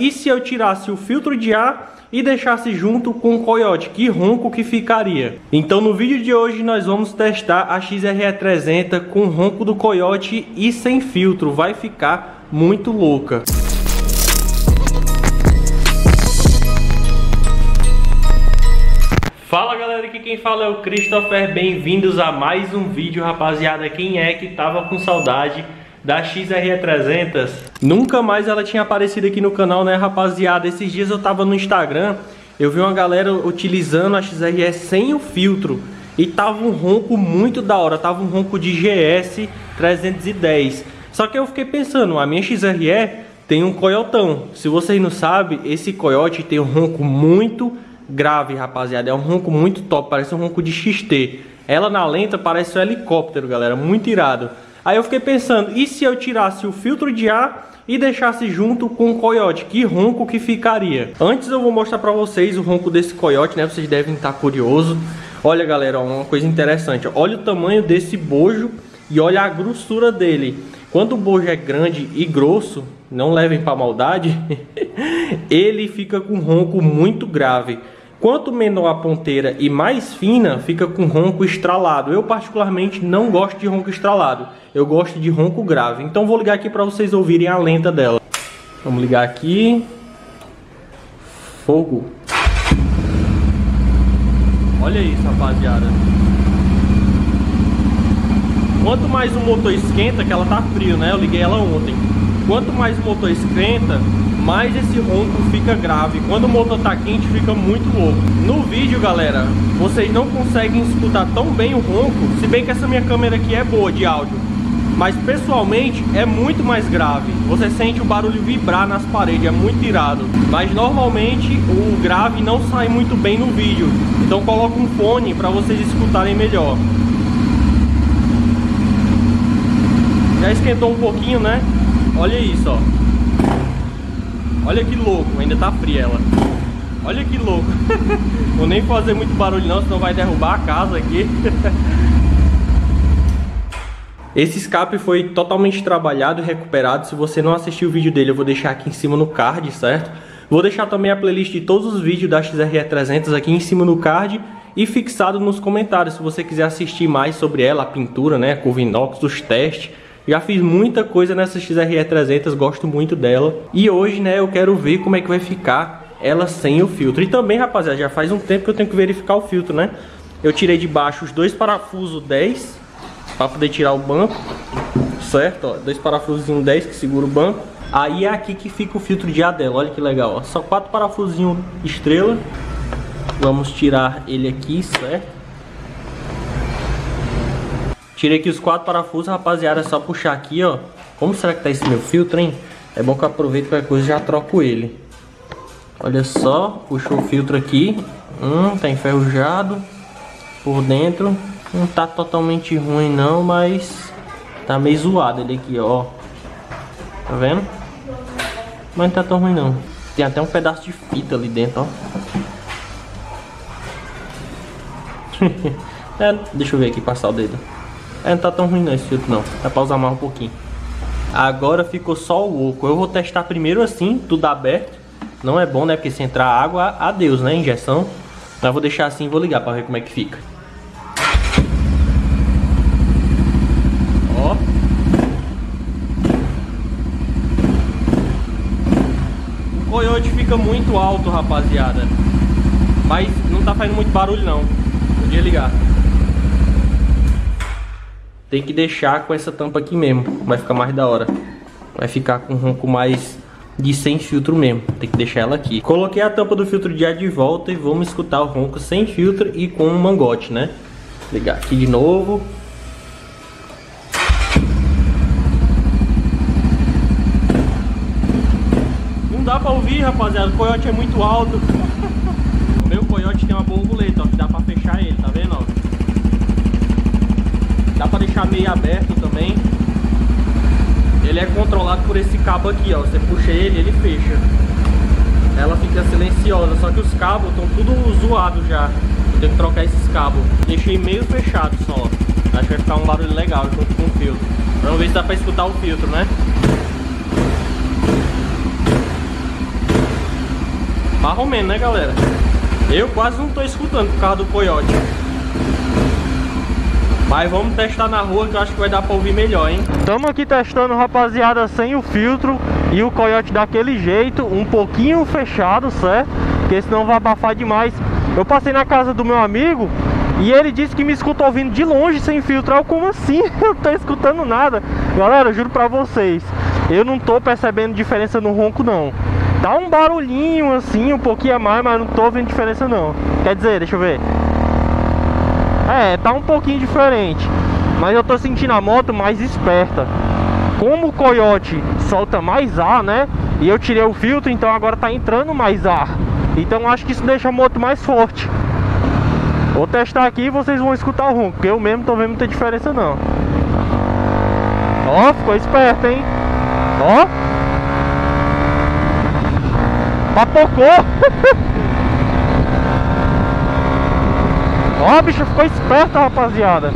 e se eu tirasse o filtro de ar e deixasse junto com o coiote, que ronco que ficaria? Então no vídeo de hoje nós vamos testar a XRE300 com o ronco do coiote e sem filtro. Vai ficar muito louca. Fala galera, aqui quem fala é o Christopher, bem-vindos a mais um vídeo, rapaziada. Quem é que tava com saudade da XRE300? Nunca mais ela tinha aparecido aqui no canal, né, rapaziada? Esses dias eu tava no Instagram, eu vi uma galera utilizando a XRE sem o filtro e tava um ronco muito da hora, tava um ronco de GS 310. Só que eu fiquei pensando, a minha XRE tem um coiotão. Se vocês não sabem, esse coiote tem um ronco muito grave, rapaziada. É um ronco muito top, parece um ronco de XT. Ela na lenta parece um helicóptero, galera, muito irado. Aí eu fiquei pensando, e se eu tirasse o filtro de ar e deixasse junto com o coiote? Que ronco que ficaria? Antes eu vou mostrar pra vocês o ronco desse coiote, né? Vocês devem estar curiosos. Olha, galera, uma coisa interessante. Olha o tamanho desse bojo e olha a grossura dele. Quando o bojo é grande e grosso, não levem pra maldade, ele fica com um ronco muito grave. Quanto menor a ponteira e mais fina, fica com ronco estralado. Eu particularmente não gosto de ronco estralado. Eu gosto de ronco grave. Então vou ligar aqui para vocês ouvirem a lenta dela. Vamos ligar aqui. Fogo. Olha isso, rapaziada. Quanto mais o motor esquenta, que ela tá frio, né? Eu liguei ela ontem. Quanto mais o motor esquenta, mais esse ronco fica grave. Quando o motor tá quente, fica muito louco. No vídeo, galera, vocês não conseguem escutar tão bem o ronco, se bem que essa minha câmera aqui é boa de áudio, mas pessoalmente é muito mais grave. Você sente o barulho vibrar nas paredes, é muito irado. Mas normalmente o grave não sai muito bem no vídeo, então coloca um fone para vocês escutarem melhor. Já esquentou um pouquinho, né? Olha isso, ó. Olha que louco, ainda tá fria ela. Olha que louco. Vou nem fazer muito barulho não, senão vai derrubar a casa aqui. Esse escape foi totalmente trabalhado e recuperado. Se você não assistiu o vídeo dele, eu vou deixar aqui em cima no card, certo? Vou deixar também a playlist de todos os vídeos da XRE300 aqui em cima no card e fixado nos comentários, se você quiser assistir mais sobre ela, a pintura, né, a curva inox, os testes. Já fiz muita coisa nessa XRE300, gosto muito dela. E hoje, né, eu quero ver como é que vai ficar ela sem o filtro. E também, rapaziada, já faz um tempo que eu tenho que verificar o filtro, né? Eu tirei de baixo os dois parafusos 10 para poder tirar o banco, certo? Ó, dois parafusos 10 que segura o banco. Aí é aqui que fica o filtro de ar dela, olha que legal, ó. Só 4 parafusinhos estrela. Vamos tirar ele aqui, certo? Tirei aqui os 4 parafusos, rapaziada, é só puxar aqui, ó. Como será que tá esse meu filtro, hein? É bom que eu aproveito qualquer coisa e já troco ele. Olha só, puxou o filtro aqui. Tá enferrujado por dentro. Não tá totalmente ruim não, mas tá meio zoado ele aqui, ó. Tá vendo? Mas não tá tão ruim não. Tem até um pedaço de fita ali dentro, ó. Deixa eu ver aqui, passar o dedo. Não tá tão ruim não esse filtro não. Dá pra usar mais um pouquinho. Agora ficou só o oco. Eu vou testar primeiro assim, tudo aberto. Não é bom, né? Porque se entrar água, adeus, né? Injeção. Mas vou deixar assim e vou ligar pra ver como é que fica. Ó. O coiote fica muito alto, rapaziada. Mas não tá fazendo muito barulho não. Podia ligar. Tem que deixar com essa tampa aqui mesmo, vai ficar mais da hora. Vai ficar com um ronco mais de sem filtro mesmo. Tem que deixar ela aqui. Coloquei a tampa do filtro de ar de volta e vamos escutar o ronco sem filtro e com um mangote, né? Vou ligar aqui de novo. Não dá pra ouvir, rapaziada, o coiote é muito alto. O meu coiote tem uma borboleta, ó, que dá pra fechar ele, tá vendo, ó? Dá pra deixar meio aberto também. Ele é controlado por esse cabo aqui, ó. Você puxa ele, ele fecha. Ela fica silenciosa, só que os cabos estão tudo zoados já. Eu tenho que trocar esses cabos. Deixei meio fechado só. Acho que vai ficar um barulho legal junto com o filtro. Vamos ver se dá pra escutar o filtro, né? Mais ou menos, né, galera? Eu quase não tô escutando por causa do coiote. Mas vamos testar na rua que eu acho que vai dar pra ouvir melhor, hein? Estamos aqui testando, rapaziada, sem o filtro e o coiote daquele jeito, um pouquinho fechado, certo? Porque senão vai abafar demais. Eu passei na casa do meu amigo e ele disse que me escutou ouvindo de longe sem filtro. Eu, como assim? Eu não tô escutando nada. Galera, eu juro pra vocês, eu não tô percebendo diferença no ronco, não. Dá um barulhinho assim, um pouquinho a mais, mas não tô vendo diferença, não. Quer dizer, deixa eu ver. É, tá um pouquinho diferente, mas eu tô sentindo a moto mais esperta. Como o coiote solta mais ar, né? E eu tirei o filtro, então agora tá entrando mais ar. Então acho que isso deixa a moto mais forte. Vou testar aqui e vocês vão escutar o ronco, porque eu mesmo tô vendo muita diferença não. Ó, ficou esperto, hein? Ó, papocou. Ó, a bicha ficou esperta, rapaziada.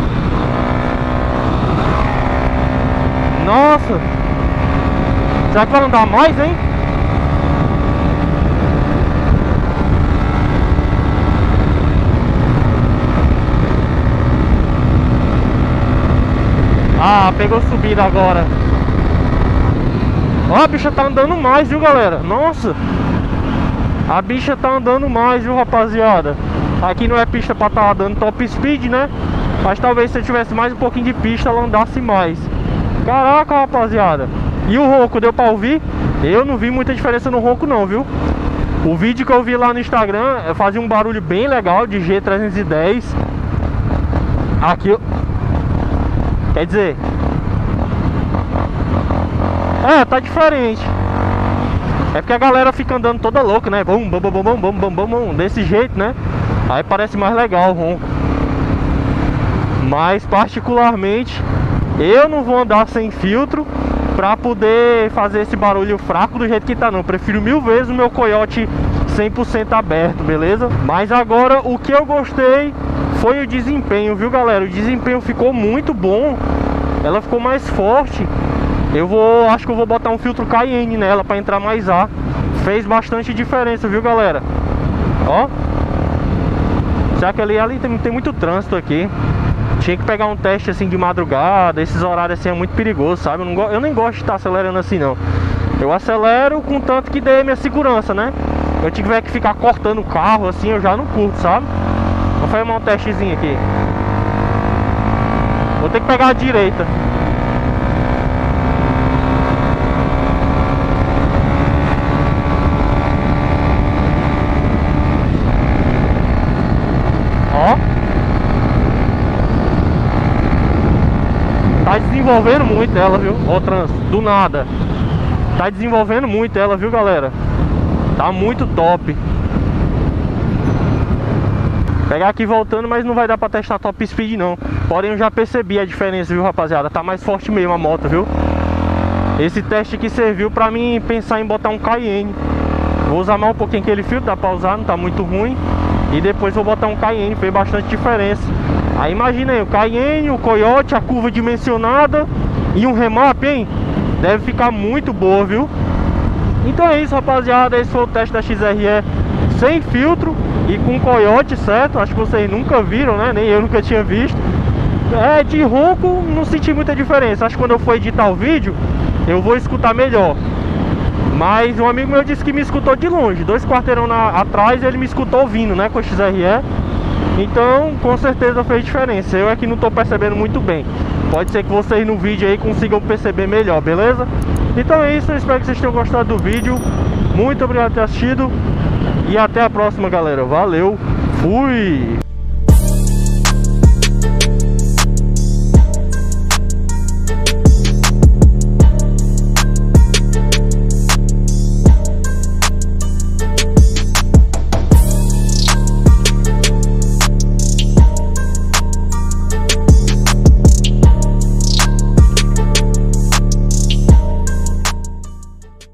Nossa. Será que vai andar mais, hein? Ah, pegou subida agora. Ó, a bicha tá andando mais, viu, galera? Nossa. A bicha tá andando mais, viu, rapaziada? Aqui não é pista pra estar dando top speed, né? Mas talvez se eu tivesse mais um pouquinho de pista, ela andasse mais. Caraca, rapaziada. E o ronco, deu pra ouvir? Eu não vi muita diferença no ronco não, viu? O vídeo que eu vi lá no Instagram fazia um barulho bem legal de G310. Aqui eu... Quer dizer... É, tá diferente. É porque a galera fica andando toda louca, né? Bum, bum, bum, bum, bum, bum, bum, bum, desse jeito, né? Aí parece mais legal o ronco. Mas particularmente eu não vou andar sem filtro pra poder fazer esse barulho fraco do jeito que tá, não. Prefiro mil vezes o meu coiote 100% aberto, beleza? Mas agora o que eu gostei foi o desempenho, viu, galera? O desempenho ficou muito bom. Ela ficou mais forte. Acho que eu vou botar um filtro Cayenne nela pra entrar mais ar. Fez bastante diferença, viu, galera? Ó. Será que ali tem muito trânsito aqui? Tinha que pegar um teste assim de madrugada. Esses horários assim é muito perigoso, sabe? Eu nem gosto de estar acelerando assim, não. Eu acelero com tanto que dê minha segurança, né? Eu tiver que ficar cortando o carro assim, eu já não curto, sabe? Vou fazer um testezinho aqui. Vou ter que pegar a direita. Ó. Tá desenvolvendo muito ela, viu? Ó, trânsito, do nada. Tá desenvolvendo muito ela, viu, galera? Tá muito top. Pegar aqui voltando, mas não vai dar pra testar top speed não. Porém eu já percebi a diferença, viu, rapaziada? Tá mais forte mesmo a moto, viu? Esse teste aqui serviu pra mim pensar em botar um Cayenne. Vou usar mais um pouquinho aquele filtro, dá pra usar, não tá muito ruim. E depois vou botar um Cayenne, fez bastante diferença. Aí imagina aí, o Cayenne, o coiote, a curva dimensionada e um remap, hein? Deve ficar muito boa, viu? Então é isso, rapaziada. Esse foi o teste da XRE sem filtro e com coiote, certo? Acho que vocês nunca viram, né? Nem eu nunca tinha visto. É, de ronco não senti muita diferença. Acho que quando eu for editar o vídeo eu vou escutar melhor. Mas um amigo meu disse que me escutou de longe, 2 quarteirão atrás ele me escutou ouvindo, né, com a XRE. Então com certeza fez diferença. Eu aqui não tô percebendo muito bem. Pode ser que vocês no vídeo aí consigam perceber melhor, beleza? Então é isso, eu espero que vocês tenham gostado do vídeo. Muito obrigado por ter assistido. E até a próxima, galera. Valeu, fui!